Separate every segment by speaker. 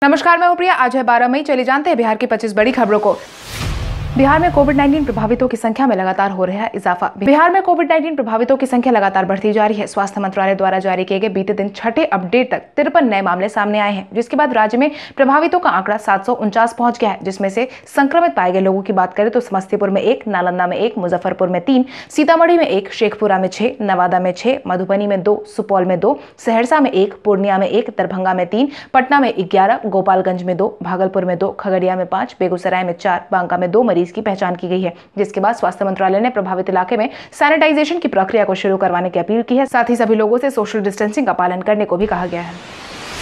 Speaker 1: नमस्कार, मैं हूं प्रिया। आज है 12 मई। चलिए जानते हैं बिहार की 25 बड़ी खबरों को। बिहार में कोविड-19 प्रभावितों की संख्या में लगातार हो रहा है इजाफा। बिहार में कोविड-19 प्रभावितों की संख्या लगातार बढ़ती जा रही है। स्वास्थ्य मंत्रालय द्वारा जारी किए गए बीते दिन छठे अपडेट तक 53 नए मामले सामने आए हैं, जिसके बाद राज्य में प्रभावितों का आंकड़ा 749 पहुंच गया है, जिसमें से संक्रमित पाए गए लोगों की बात करें तो समस्तीपुर में 1, नालंदा में 1, मुजफ्फरपुर में 3, सीतामढ़ी में 1, शेखपुरा में 6, नवादा में 6, मधुबनी में 2, सुपौल में 2, सहरसा में 1, पूर्णिया में 1, दरभंगा में 3, पटना में 11, गोपालगंज में 2, भागलपुर में 2, खगड़िया में 5, बेगूसराय में 4, बांका में 2 मरीज की पहचान की गई है। जिसके बाद स्वास्थ्य मंत्रालय ने प्रभावित इलाके में सैनिटाइजेशन की प्रक्रिया को शुरू करवाने की अपील की है। साथ ही सभी लोगों से सोशल डिस्टेंसिंग का पालन करने को भी कहा गया है।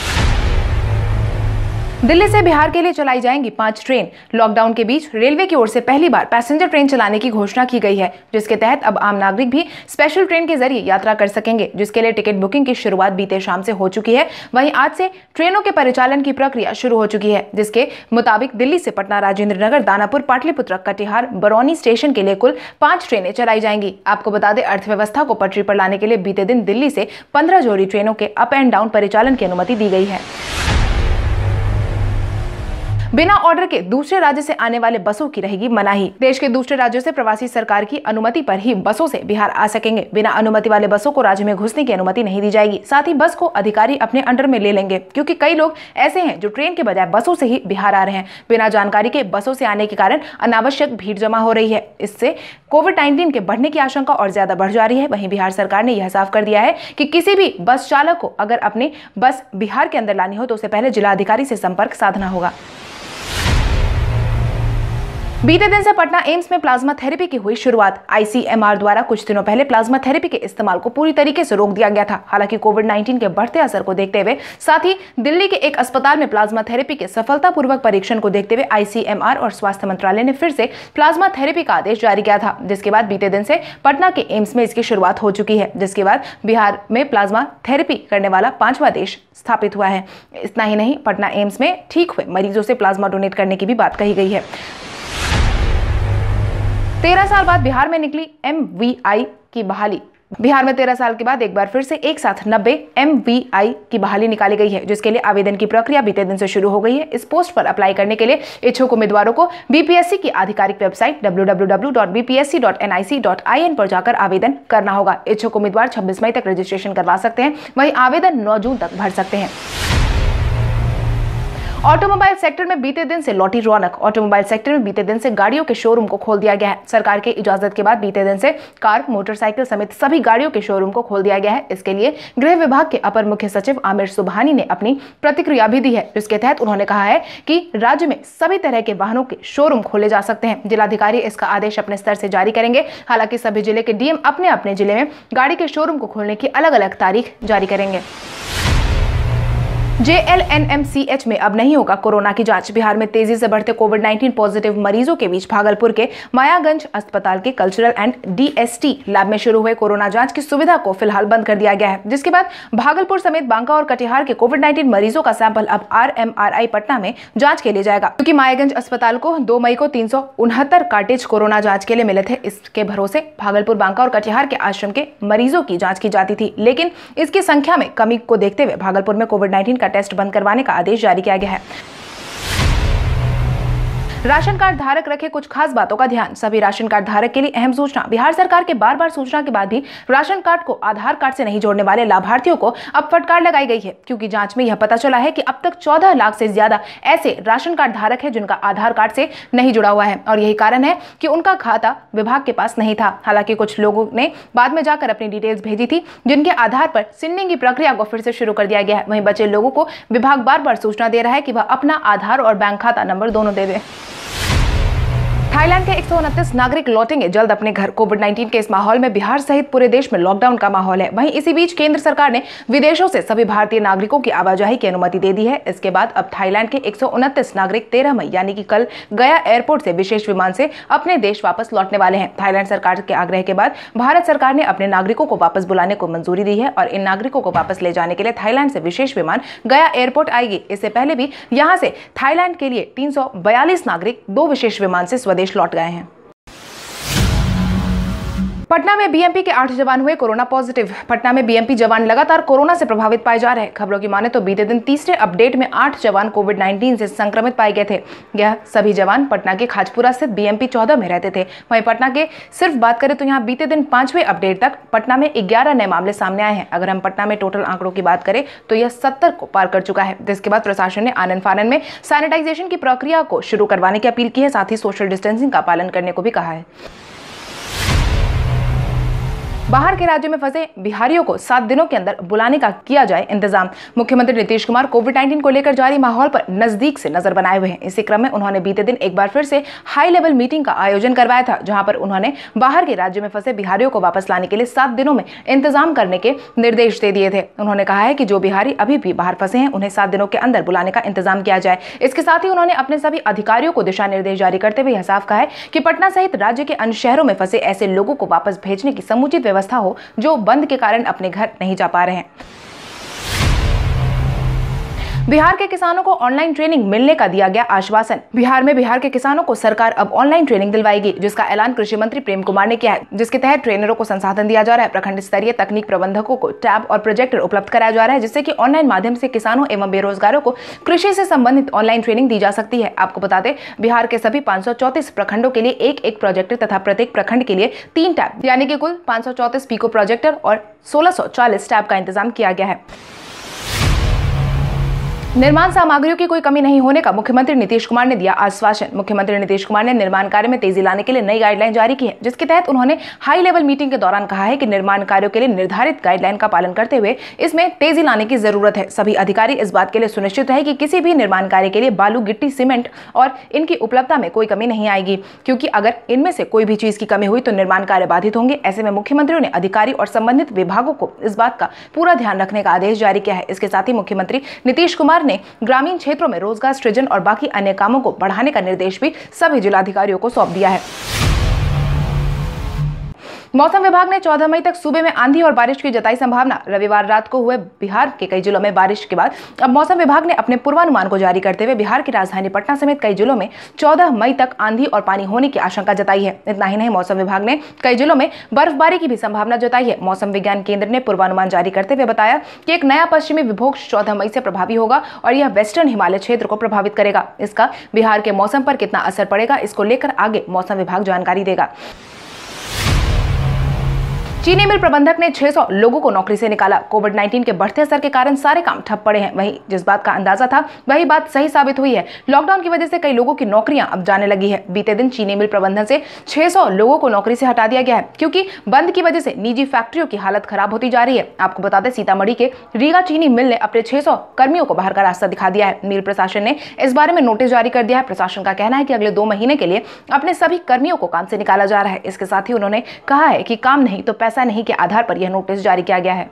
Speaker 1: दिल्ली से बिहार के लिए चलाई जाएंगी 5 ट्रेन। लॉकडाउन के बीच रेलवे की ओर से पहली बार पैसेंजर ट्रेन चलाने की घोषणा की गई है, जिसके तहत अब आम नागरिक भी स्पेशल ट्रेन के जरिए यात्रा कर सकेंगे, जिसके लिए टिकट बुकिंग की शुरुआत बीते शाम से हो चुकी है। वहीं आज से ट्रेनों के परिचालन की प्रक्रिया शुरू हो चुकी है, जिसके मुताबिक दिल्ली से पटना, राजेंद्र नगर, दानापुर, पाटलिपुत्र, कटिहार, बरौनी स्टेशन के लिए कुल 5 ट्रेनें चलाई जाएंगी। आपको बता दें, अर्थव्यवस्था को पटरी पर लाने के लिए बीते दिन दिल्ली से 15 जोड़ी ट्रेनों के अप एंड डाउन परिचालन की अनुमति दी गई है। बिना ऑर्डर के दूसरे राज्य से आने वाले बसों की रहेगी मनाही। देश के दूसरे राज्यों से प्रवासी सरकार की अनुमति पर ही बसों से बिहार आ सकेंगे। बिना अनुमति वाले बसों को राज्य में घुसने की अनुमति नहीं दी जाएगी। साथ ही बस को अधिकारी अपने अंडर में ले लेंगे, क्योंकि कई लोग ऐसे हैं जो ट्रेन के बजाय बसों से ही बिहार आ रहे हैं। बिना जानकारी के बसों से आने के कारण अनावश्यक भीड़ जमा हो रही है। इससे कोविड-19 के बढ़ने की आशंका और ज्यादा बढ़ जा रही है। वहीं बिहार सरकार ने यह साफ कर दिया है कि किसी भी बस चालक को अगर अपनी बस बिहार के अंदर लानी हो तो उसे पहले जिला अधिकारी से संपर्क साधना होगा। बीते दिन से पटना एम्स में प्लाज्मा थेरेपी की हुई शुरुआत। आईसीएमआर द्वारा कुछ दिनों पहले प्लाज्मा थेरेपी के इस्तेमाल को पूरी तरीके से रोक दिया गया था। हालांकि कोविड-19 के बढ़ते असर को देखते हुए साथ ही दिल्ली के एक अस्पताल में प्लाज्मा थेरेपी के सफलतापूर्वक परीक्षण को देखते हुए आईसीएमआर और स्वास्थ्य मंत्रालय ने फिर से प्लाज्मा थेरेपी का आदेश जारी किया था, जिसके बाद बीते दिन से पटना के एम्स में इसकी शुरुआत हो चुकी है। जिसके बाद बिहार में प्लाज्मा थेरेपी करने वाला 5वां देश स्थापित हुआ है। इतना ही नहीं, पटना एम्स में ठीक हुए मरीजों से प्लाज्मा डोनेट करने की भी बात कही गई है। 13 साल बाद बिहार में निकली MVI की बहाली। बिहार में 13 साल के बाद एक बार फिर से एक साथ 90 MVI की बहाली निकाली गई है, जिसके लिए आवेदन की प्रक्रिया बीते दिन से शुरू हो गई है। इस पोस्ट पर अप्लाई करने के लिए इच्छुक उम्मीदवारों को BPSC की आधिकारिक वेबसाइट www.bpsc.nic.in पर जाकर आवेदन करना होगा। इच्छुक उम्मीदवार 26 मई तक रजिस्ट्रेशन करवा सकते हैं। वहीं आवेदन 9 जून तक भर सकते हैं। ऑटोमोबाइल सेक्टर में बीते दिन से लौटी रौनक। ऑटोमोबाइल सेक्टर में बीते दिन से गाड़ियों के शोरूम को खोल दिया गया है। सरकार के इजाजत के बाद बीते दिन से कार, मोटरसाइकिल समेत सभी गाड़ियों के शोरूम को खोल दिया गया है। इसके लिए गृह विभाग के अपर मुख्य सचिव आमिर सुबहानी ने अपनी प्रतिक्रिया भी दी है, जिसके तहत उन्होंने कहा है कि राज्य में सभी तरह के वाहनों के शोरूम खोले जा सकते हैं। जिलाधिकारी इसका आदेश अपने स्तर से जारी करेंगे। हालांकि सभी जिले के डीएम अपने अपने जिले में गाड़ी के शोरूम को खोलने की अलग अलग तारीख जारी करेंगे। JLNMCH में अब नहीं होगा कोरोना की जांच। बिहार में तेजी से बढ़ते कोविड-19 पॉजिटिव मरीजों के बीच भागलपुर के मायागंज अस्पताल के कल्चरल एंड DST लैब में शुरू हुए कोरोना जांच की सुविधा को फिलहाल बंद कर दिया गया है, जिसके बाद भागलपुर समेत बांका और कटिहार के कोविड-19 मरीजों का सैंपल अब RMRI पटना में जांच के लिए जाएगा। क्योंकि मायागंज अस्पताल को 2 मई को 369 कार्टेज कोरोना जांच के लिए मिले थे, इसके भरोसे भागलपुर, बांका और कटिहार के आश्रम के मरीजों की जांच की जाती थी। लेकिन इसकी संख्या में कमी को देखते हुए भागलपुर में कोविड-19 का टेस्ट बंद करवाने का आदेश जारी किया गया है। राशन कार्ड धारक रखे कुछ खास बातों का ध्यान। सभी राशन कार्ड धारक के लिए अहम सूचना। बिहार सरकार के बार बार सूचना के बाद भी राशन कार्ड को आधार कार्ड से नहीं जोड़ने वाले लाभार्थियों को अब फटकार लगाई गई है, क्योंकि जांच में यह पता चला है कि अब तक 14 लाख से ज्यादा ऐसे राशन कार्ड धारक हैं जिनका आधार कार्ड से नहीं जुड़ा हुआ है, और यही कारण है कि उनका खाता विभाग के पास नहीं था। हालांकि कुछ लोगों ने बाद में जाकर अपनी डिटेल्स भेजी थी, जिनके आधार पर सिन्निंग की प्रक्रिया को फिर से शुरू कर दिया गया है। वहीं बचे लोगों को विभाग बार बार सूचना दे रहा है कि वह अपना आधार और बैंक खाता नंबर दोनों दे दें। थाईलैंड के 129 नागरिक लौटेंगे जल्द अपने घर। कोविड-19 के इस माहौल में बिहार सहित पूरे देश में लॉकडाउन का माहौल है। वहीं इसी बीच केंद्र सरकार ने विदेशों से सभी भारतीय नागरिकों की आवाजाही की अनुमति दे दी है। इसके बाद अब थाईलैंड के 129 नागरिक 13 मई यानी कि कल गया एयरपोर्ट से विशेष विमान से अपने देश वापस लौटने वाले हैं। थाईलैंड सरकार के आग्रह के बाद भारत सरकार ने अपने नागरिकों को वापस बुलाने को मंजूरी दी है और इन नागरिकों को वापस ले जाने के लिए थाईलैंड से विशेष विमान गया एयरपोर्ट आएगी। इससे पहले भी यहां से थाईलैंड के लिए 342 नागरिक 2 विशेष विमान से स्वदेश लौट गए हैं। पटना में बीएमपी के 8 जवान हुए कोरोना पॉजिटिव। पटना में बीएमपी जवान लगातार कोरोना से प्रभावित पाए जा रहे हैं। खबरों की माने तो बीते दिन तीसरे अपडेट में 8 जवान कोविड-19 से संक्रमित पाए गए थे। यह सभी जवान पटना के खाजपुरा स्थित बीएमपी 14 में रहते थे। वहीं पटना के सिर्फ बात करें तो यहाँ बीते दिन 5वें अपडेट तक पटना में 11 नए मामले सामने आए हैं। अगर हम पटना में टोटल आंकड़ों की बात करें तो यह 70 को पार कर चुका है, जिसके बाद प्रशासन ने आनन फानन में सैनिटाइजेशन की प्रक्रिया को शुरू करवाने की अपील की है। साथ ही सोशल डिस्टेंसिंग का पालन करने को भी कहा है। बाहर के राज्यों में फंसे बिहारियों को 7 दिनों के अंदर बुलाने का किया जाए इंतजाम। मुख्यमंत्री नीतीश कुमार कोविड-19 को लेकर जारी माहौल पर नजदीक से नजर बनाए हुए हैं। इसी क्रम में उन्होंने बीते दिन एक बार फिर से हाई लेवल मीटिंग का आयोजन करवाया था, जहां पर उन्होंने बाहर के राज्यों में फंसे बिहारियों को वापस लाने के लिए 7 दिनों में इंतजाम करने के निर्देश दे दिए थे। उन्होंने कहा है कि जो बिहारी अभी भी बाहर फंसे हैं उन्हें 7 दिनों के अंदर बुलाने का इंतजाम किया जाए। इसके साथ ही उन्होंने अपने सभी अधिकारियों को दिशा निर्देश जारी करते हुए यह साफ कहा है कि पटना सहित राज्य के अन्य शहरों में फंसे ऐसे लोगों को वापस भेजने की समुचित व्यवस्था हो जो बंद के कारण अपने घर नहीं जा पा रहे हैं। बिहार के किसानों को ऑनलाइन ट्रेनिंग मिलने का दिया गया आश्वासन। बिहार के किसानों को सरकार अब ऑनलाइन ट्रेनिंग दिलवाएगी, जिसका ऐलान कृषि मंत्री प्रेम कुमार ने किया है, जिसके तहत ट्रेनरों को संसाधन दिया जा रहा है। प्रखंड स्तरीय तकनीक प्रबंधकों को टैब और प्रोजेक्टर उपलब्ध कराया जा रहा है, जिससे कि ऑनलाइन माध्यम से किसानों एवं बेरोजगारों को कृषि से संबंधित ऑनलाइन ट्रेनिंग दी जा सकती है। आपको बता दें, बिहार के सभी 534 प्रखंडों के लिए एक प्रोजेक्टर तथा प्रत्येक प्रखंड के लिए 3 टैब यानी कि कुल 534 पिको प्रोजेक्टर और 1640 टैब का इंतजाम किया गया है। निर्माण सामग्रियों की कोई कमी नहीं होने का मुख्यमंत्री नीतीश कुमार ने दिया आश्वासन। मुख्यमंत्री नीतीश कुमार ने निर्माण कार्य में तेजी लाने के लिए नई गाइडलाइन जारी की है, जिसके तहत उन्होंने हाई लेवल मीटिंग के दौरान कहा है कि निर्माण कार्यों के लिए निर्धारित गाइडलाइन का पालन करते हुए इसमें तेजी लाने की जरूरत है। सभी अधिकारी इस बात के लिए सुनिश्चित रहे कि किसी भी निर्माण कार्य के लिए बालू, गिट्टी, सीमेंट और इनकी उपलब्धता में कोई कमी नहीं आएगी, क्योंकि अगर इनमें से कोई भी चीज की कमी हुई तो निर्माण कार्य बाधित होंगे। ऐसे में मुख्यमंत्रियों ने अधिकारी और संबंधित विभागों को इस बात का पूरा ध्यान रखने का आदेश जारी किया है। इसके साथ ही मुख्यमंत्री नीतीश कुमार ने ग्रामीण क्षेत्रों में रोजगार सृजन और बाकी अन्य कामों को बढ़ाने का निर्देश भी सभी जिलाधिकारियों को सौंप दिया है। मौसम विभाग ने 14 मई तक सूबे में आंधी और बारिश की जताई संभावना। रविवार रात को हुए बिहार के कई जिलों में बारिश के बाद अब मौसम विभाग ने अपने पूर्वानुमान को जारी करते हुए बिहार की राजधानी पटना समेत कई जिलों में 14 मई तक आंधी और पानी होने की आशंका जताई है। इतना ही नहीं, मौसम विभाग ने कई जिलों में बर्फबारी की भी संभावना जताई है। मौसम विज्ञान केंद्र ने पूर्वानुमान जारी करते हुए बताया कि एक नया पश्चिमी विक्षोभ 14 मई से प्रभावी होगा और यह वेस्टर्न हिमालय क्षेत्र को प्रभावित करेगा। इसका बिहार के मौसम पर कितना असर पड़ेगा, इसको लेकर आगे मौसम विभाग जानकारी देगा। चीनी मिल प्रबंधक ने 600 लोगों को नौकरी से निकाला। कोविड-19 के बढ़ते असर के कारण सारे काम ठप पड़े हैं। वहीं जिस बात का अंदाजा था वही बात सही साबित हुई है। लॉकडाउन की वजह से कई लोगों की नौकरियां अब जाने लगी है। बीते दिन चीनी मिल प्रबंधन से 600 लोगों को नौकरी से हटा दिया गया है, क्योंकि बंद की वजह से निजी फैक्ट्रियों की हालत खराब होती जा रही है। आपको बता दें, सीतामढ़ी के रीगा चीनी मिल ने अपने 600 कर्मियों को बाहर का रास्ता दिखा दिया है। मिल प्रशासन ने इस बारे में नोटिस जारी कर दिया है। प्रशासन का कहना है कि अगले 2 महीने के लिए अपने सभी कर्मियों को काम से निकाला जा रहा है। इसके साथ ही उन्होंने कहा है कि काम नहीं तो पैसा नहीं के आधार पर यह नोटिस जारी किया गया है।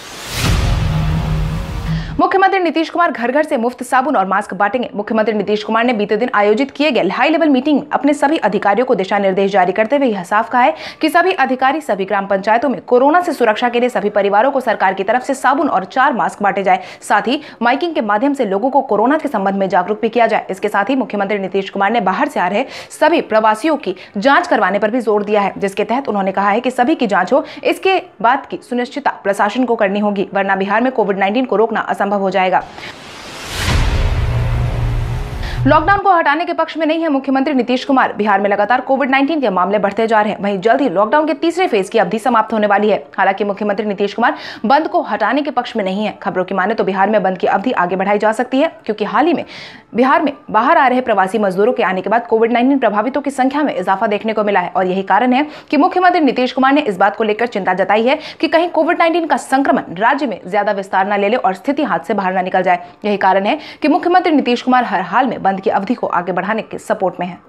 Speaker 1: मुख्यमंत्री नीतीश कुमार घर घर से मुफ्त साबुन और मास्क बांटेंगे। मुख्यमंत्री नीतीश कुमार ने बीते दिन आयोजित किए गए हाई लेवल मीटिंग में अपने सभी अधिकारियों को दिशा निर्देश जारी करते हुए यह साफ कहा है कि सभी अधिकारी सभी ग्राम पंचायतों में कोरोना से सुरक्षा के लिए सभी परिवारों को सरकार की तरफ से साबुन और 4 मास्क बांटे जाए। साथ ही माइकिंग के माध्यम से लोगों को कोरोना के संबंध में जागरूक भी किया जाए। इसके साथ ही मुख्यमंत्री नीतीश कुमार ने बाहर से आ रहे सभी प्रवासियों की जांच करवाने पर भी जोर दिया है, जिसके तहत उन्होंने कहा है कि सभी की जांच हो। इसके बात की सुनिश्चितता प्रशासन को करनी होगी, वरना बिहार में कोविड-19 को रोकना असंभव हो जाएगा। लॉकडाउन को हटाने के पक्ष में नहीं है मुख्यमंत्री नीतीश कुमार। बिहार में लगातार कोविड-19 के मामले बढ़ते जा रहे हैं। वहीं जल्द ही लॉकडाउन के तीसरे फेज की अवधि समाप्त होने वाली है। हालांकि मुख्यमंत्री नीतीश कुमार बंद को हटाने के पक्ष में नहीं है। खबरों की माने तो बिहार में बंद की अवधि आगे बढ़ाई जा सकती है, क्योंकि हाल ही में बिहार में बाहर आ रहे प्रवासी मजदूरों के आने के बाद कोविड-19 प्रभावितों की संख्या में इजाफा देखने को मिला है। और यही कारण है कि मुख्यमंत्री नीतीश कुमार ने इस बात को लेकर चिंता जताई है कि कहीं कोविड-19 का संक्रमण राज्य में ज्यादा विस्तार न ले ले और स्थिति हाथ से बाहर न निकल जाए। यही कारण है कि मुख्यमंत्री नीतीश कुमार हर हाल में बंद की अवधि को आगे बढ़ाने के सपोर्ट में है।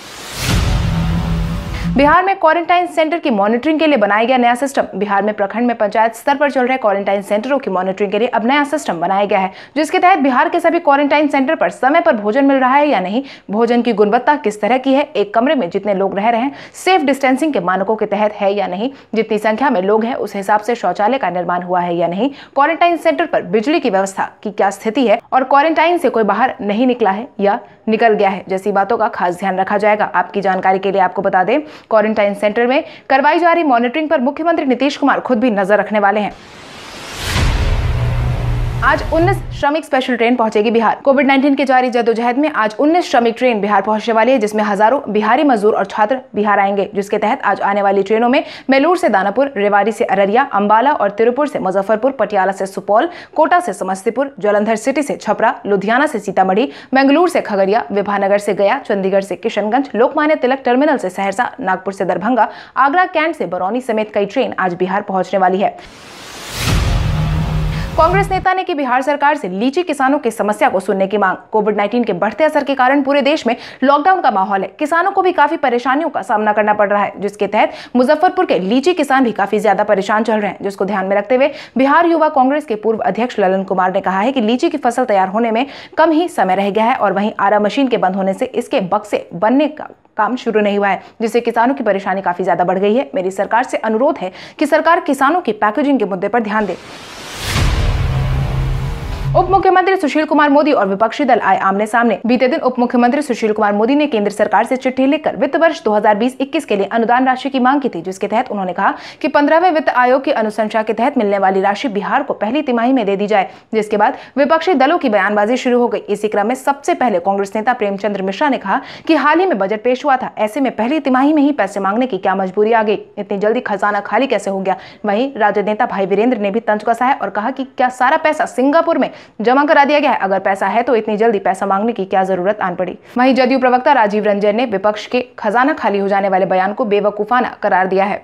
Speaker 1: बिहार में क्वारंटाइन सेंटर की मॉनिटरिंग के लिए बनाया गया नया सिस्टम। बिहार में प्रखंड में पंचायत स्तर पर चल रहे क्वारंटाइन सेंटरों की मॉनिटरिंग के लिए अब नया सिस्टम बनाया गया है, जिसके तहत बिहार के सभी क्वारंटाइन सेंटर पर समय पर भोजन मिल रहा है या नहीं, भोजन की गुणवत्ता किस तरह की है, एक कमरे में जितने लोग रह रहे हैं सेफ डिस्टेंसिंग के मानकों के तहत है या नहीं, जितनी संख्या में लोग हैं उस हिसाब से शौचालय का निर्माण हुआ है या नहीं, क्वारंटाइन सेंटर पर बिजली की व्यवस्था की क्या स्थिति है और क्वारंटाइन से कोई बाहर नहीं निकला है या निकल गया है, जैसी बातों का खास ध्यान रखा जाएगा। आपकी जानकारी के लिए आपको बता दें क्वारंटाइन सेंटर में करवाई जा रही मॉनिटरिंग पर मुख्यमंत्री नीतीश कुमार खुद भी नजर रखने वाले हैं। आज 19 श्रमिक स्पेशल ट्रेन पहुंचेगी बिहार। कोविड-19 के जारी जद्दोजहद में आज 19 श्रमिक ट्रेन बिहार पहुंचने वाली है, जिसमें हजारों बिहारी मजदूर और छात्र बिहार आएंगे, जिसके तहत आज आने वाली ट्रेनों में मेलूर से दानापुर, रेवाड़ी से अररिया, अंबाला और तिरुपुर से मुजफ्फरपुर, पटियाला से सुपौल, कोटा से समस्तीपुर, जालंधर सिटी से छपरा, लुधियाना से सीतामढ़ी, बेंगलुरु से खगड़िया, विभानगर से गया, चंडीगढ़ से किशनगंज, लोकमान्य तिलक टर्मिनल से सहरसा, नागपुर से दरभंगा, आगरा कैंट से बरौनी समेत कई ट्रेन आज बिहार पहुंचने वाली है। कांग्रेस नेता ने की बिहार सरकार से लीची किसानों की समस्या को सुनने की मांग। कोविड-19 के बढ़ते असर के कारण पूरे देश में लॉकडाउन का माहौल है। किसानों को भी काफी परेशानियों का सामना करना पड़ रहा है, जिसके तहत मुजफ्फरपुर के लीची किसान भी काफी ज्यादा परेशान चल रहे हैं, जिसको ध्यान में रखते हुए बिहार युवा कांग्रेस के पूर्व अध्यक्ष ललन कुमार ने कहा है कि लीची की फसल तैयार होने में कम ही समय रह गया है और वहीं आरा मशीन के बंद होने से इसके बक्से बनने का काम शुरू नहीं हुआ है, जिससे किसानों की परेशानी काफी ज्यादा बढ़ गई है। मेरी सरकार से अनुरोध है कि सरकार किसानों की पैकेजिंग के मुद्दे पर ध्यान दे। उप मुख्यमंत्री सुशील कुमार मोदी और विपक्षी दल आए आमने सामने। बीते दिन उप मुख्यमंत्री सुशील कुमार मोदी ने केंद्र सरकार से चिट्ठी लिखकर वित्त वर्ष 2020-21 के लिए अनुदान राशि की मांग की थी, जिसके तहत उन्होंने कहा कि 15वें वित्त आयोग की अनुशंसा के तहत मिलने वाली राशि बिहार को पहली तिमाही में दे दी जाए, जिसके बाद विपक्षी दलों की बयानबाजी शुरू हो गई। इसी क्रम में सबसे पहले कांग्रेस नेता प्रेमचंद्र मिश्रा ने कहा कि हाल ही में बजट पेश हुआ था, ऐसे में पहली तिमाही में ही पैसे मांगने की क्या मजबूरी आ गई, इतनी जल्दी खजाना खाली कैसे हो गया। वहीं राजद नेता भाई वीरेंद्र ने भी तंज कसा है और कहा कि क्या सारा पैसा सिंगापुर में जमा करा दिया गया है? अगर पैसा है तो इतनी जल्दी पैसा मांगने की क्या जरूरत आन पड़ी। वहीं जदयू प्रवक्ता राजीव रंजन ने विपक्ष के खजाना खाली हो जाने वाले बयान को बेवकूफाना करार दिया है।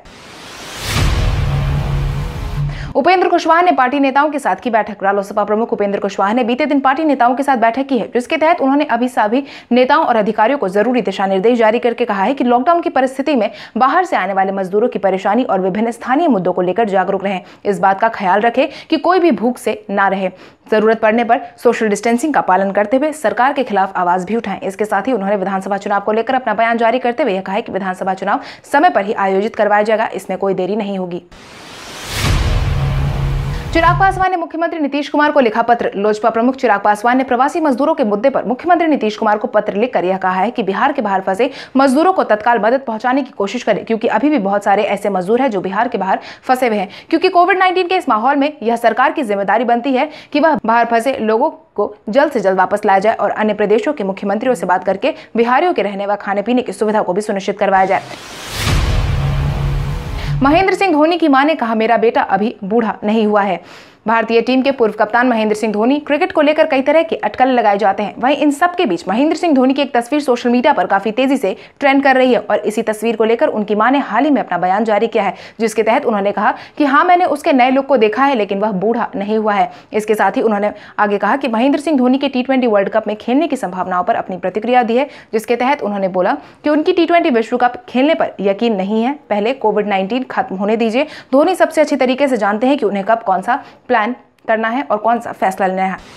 Speaker 1: उपेंद्र कुशवाहा ने पार्टी नेताओं के साथ की बैठक। रालोसपा प्रमुख उपेंद्र कुशवाहा ने बीते दिन पार्टी नेताओं के साथ बैठक की है, जिसके तहत उन्होंने अभी सभी नेताओं और अधिकारियों को जरूरी दिशा निर्देश जारी करके कहा है कि लॉकडाउन की परिस्थिति में बाहर से आने वाले मजदूरों की परेशानी और विभिन्न स्थानीय मुद्दों को लेकर जागरूक रहें। इस बात का ख्याल रखें कि कोई भी भूख से ना रहे। जरूरत पड़ने पर सोशल डिस्टेंसिंग का पालन करते हुए सरकार के खिलाफ आवाज भी उठाएं। इसके साथ ही उन्होंने विधानसभा चुनाव को लेकर अपना बयान जारी करते हुए कहा है कि विधानसभा चुनाव समय पर ही आयोजित करवाया जाएगा, इसमें कोई देरी नहीं होगी। चिराग पासवान ने मुख्यमंत्री नीतीश कुमार को लिखा पत्र। लोजपा प्रमुख चिराग पासवान ने प्रवासी मजदूरों के मुद्दे पर मुख्यमंत्री नीतीश कुमार को पत्र लिखकर यह कहा है कि बिहार के बाहर फंसे मजदूरों को तत्काल मदद पहुंचाने की कोशिश करें, क्योंकि अभी भी बहुत सारे ऐसे मजदूर हैं जो बिहार के बाहर फंसे हुए हैं। क्योंकि कोविड-19 के इस माहौल में यह सरकार की जिम्मेदारी बनती है कि वह बाहर फंसे लोगों को जल्द से जल्द वापस लाया जाए और अन्य प्रदेशों के मुख्यमंत्रियों से बात करके बिहारियों के रहने व खाने पीने की सुविधा को भी सुनिश्चित करवाया जाए। महेंद्र सिंह धोनी की मां ने कहा, मेरा बेटा अभी बूढ़ा नहीं हुआ है। भारतीय टीम के पूर्व कप्तान महेंद्र सिंह धोनी क्रिकेट को लेकर कई तरह के अटकल लगाए जाते हैं। वहीं इन सब के बीच महेंद्र सिंह धोनी की एक तस्वीर सोशल मीडिया पर काफी तेजी से ट्रेंड कर रही है और इसी तस्वीर को लेकर उनकी मां ने हाल ही में अपना बयान जारी किया है, जिसके तहत उन्होंने कहा कि हाँ, मैंने उसके नए लुक को देखा है, लेकिन वह बूढ़ा नहीं हुआ है। इसके साथ ही उन्होंने आगे कहा कि महेंद्र सिंह धोनी के T20 वर्ल्ड कप में खेलने की संभावनाओं पर अपनी प्रतिक्रिया दी है, जिसके तहत उन्होंने बोला कि उनकी T20 विश्व कप खेलने पर यकीन नहीं है, पहले कोविड-19 खत्म होने दीजिए। धोनी सबसे अच्छी तरीके से जानते हैं कि उन्हें कब कौन सा प्लान करना है और कौन सा फैसला लेना है।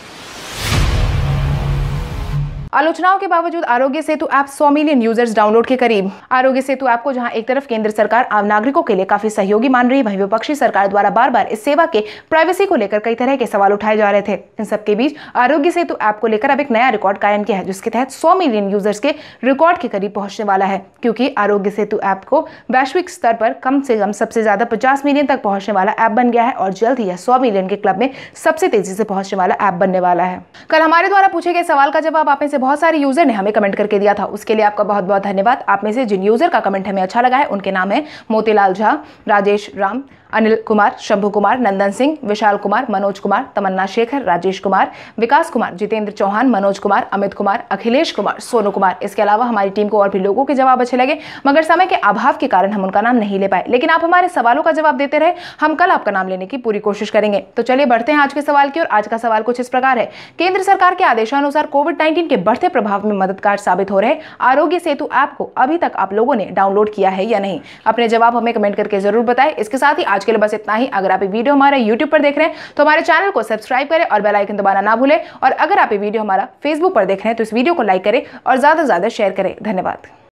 Speaker 1: आलोचनाओं के बावजूद Aarogya Setu app 100 million users download के करीब। आरोग्य सेतु ऐप को जहां एक तरफ केंद्र सरकार आम नागरिकों के लिए काफी सहयोगी मान रही है, वहीं विपक्षी सरकार द्वारा बार बार इस सेवा के प्राइवेसी को लेकर कई तरह के सवाल उठाए जा रहे थे। इन सबके बीच आरोग्य सेतु ऐप को लेकर अब एक नया रिकॉर्ड कायम किया है, जिसके तहत 100 मिलियन यूजर्स के रिकॉर्ड के करीब पहुंचने वाला है। क्योंकि आरोग्य सेतु ऐप को वैश्विक स्तर पर कम से कम सबसे ज्यादा 50 मिलियन तक पहुंचने वाला ऐप बन गया है और जल्द ही यह 100 मिलियन के क्लब में सबसे तेजी से पहुंचने वाला ऐप बनने वाला है। कल हमारे द्वारा पूछे गए सवाल का जवाब आप में से बहुत सारे यूजर ने हमें कमेंट करके दिया था, उसके लिए आपका बहुत बहुत धन्यवाद। आप में से जिन यूजर का कमेंट हमें अच्छा लगा है उनके नाम है मोतीलाल झा, राजेश राम, अनिल कुमार, शंभू कुमार, नंदन सिंह, विशाल कुमार, मनोज कुमार, तमन्ना शेखर, राजेश कुमार, विकास कुमार, जितेंद्र चौहान, मनोज कुमार, अमित कुमार, अखिलेश कुमार, सोनू कुमार। इसके अलावा हमारी टीम को और भी लोगों के जवाब अच्छे लगे, मगर समय के अभाव के कारण हम उनका नाम नहीं ले पाए, लेकिन आप हमारे सवालों का जवाब देते रहे। हम कल आपका नाम लेने की पूरी कोशिश करेंगे। तो चलिए बढ़ते हैं आज के सवाल की ओर। आज का सवाल कुछ इस प्रकार है, केंद्र सरकार के आदेशानुसार कोविड-19 के बढ़ते प्रभाव में मददगार साबित हो रहे आरोग्य सेतु ऐप को अभी तक आप लोगों ने डाउनलोड किया है या नहीं? अपने जवाब हमें कमेंट करके जरूर बताएं। इसके साथ ही आज के लिए बस इतना ही। अगर आप ये वीडियो हमारे YouTube पर देख रहे हैं तो हमारे चैनल को सब्सक्राइब करें और बेल आइकन दबाना ना भूलें। और अगर आप ये वीडियो हमारा Facebook पर देख रहे हैं तो इस वीडियो को लाइक करें और ज्यादा से ज्यादा शेयर करें। धन्यवाद।